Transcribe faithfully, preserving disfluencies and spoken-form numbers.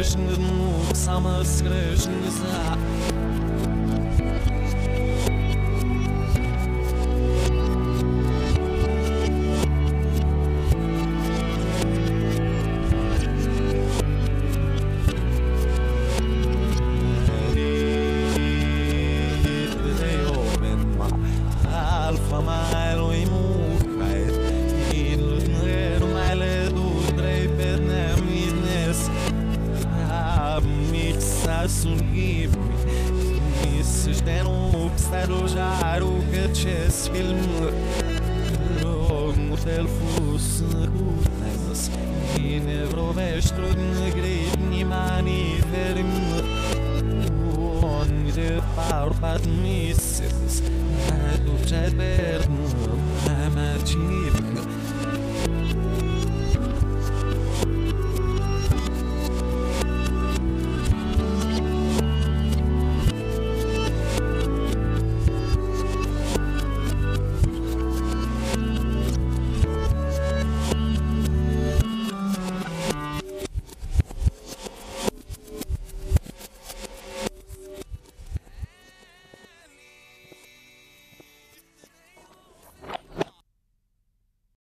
skrežny dnu, sama skrežny za. Alfa mai lui mucai in lunero mai le du trei per ne midnes a mixa sun gibi mis stenu pstaro jaru que ches film no tel fus gutnes in evrovestro negrit ni mani verim on de parpat misses. C'è per me, ma ci